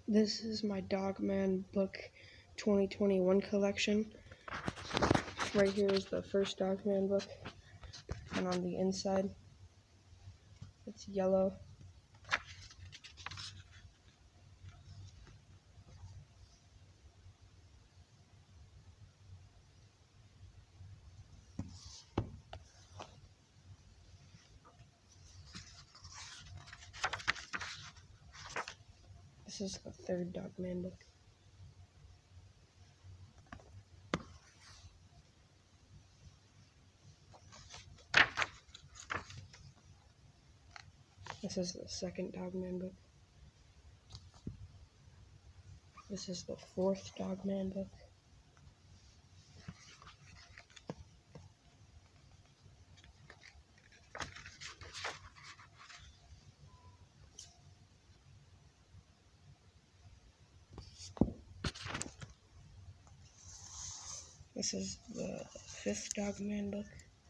This is my Dogman Book 2021 collection. Right here is the first Dogman book, and on the inside, it's yellow. This is the third Dogman book. This is the second Dogman book. This is the fourth Dogman book. This is the fifth Dogman book.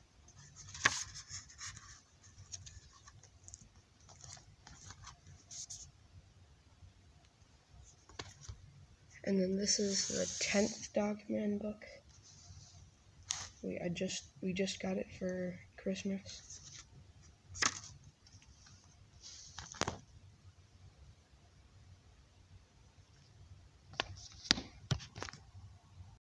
And then this is the 10th Dogman book. We just got it for Christmas.